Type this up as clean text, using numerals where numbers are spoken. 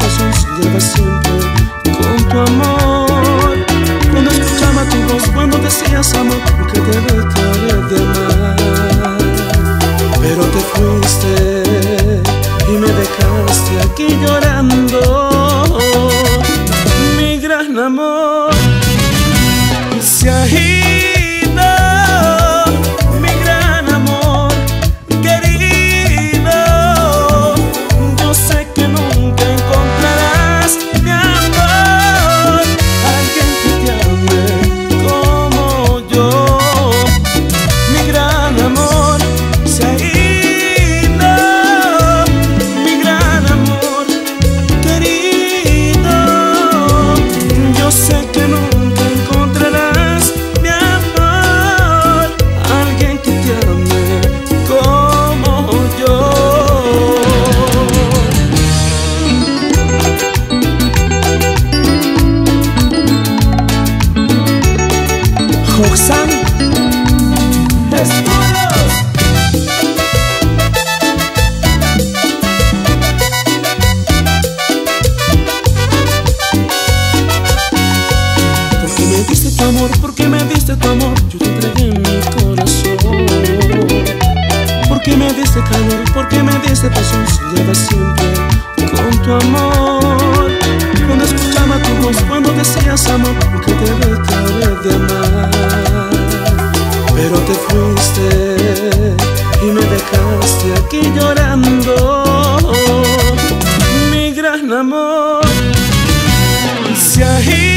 pasión soñaba siempre con tu amor. Cuando escuchaba tu voz, cuando decías amor, nunca te dejaré de amar. Pero te fuiste y me dejaste aquí llorando. Mi gran amor se ha ido. Mi gran amor querido, yo sé que nunca encontrarás, mi amor, alguien que te ame como yo. Mi gran amor se ha ido. Mi gran amor querido, yo sé que nunca encontrarás, mi amor, alguien que te ame como yo. Roxanne Estudios. Porque me diste tu amor, porque me diste tu amor, yo te entregué mi corazón. Porque me diste calor, porque me diste pasión, soñaba siempre con tu amor. Cuando escuchaba tu voz, cuando decías amor, nunca te dejaré de amar. Pero te fuiste y me dejaste aquí llorando. Mi gran amor se ha ido.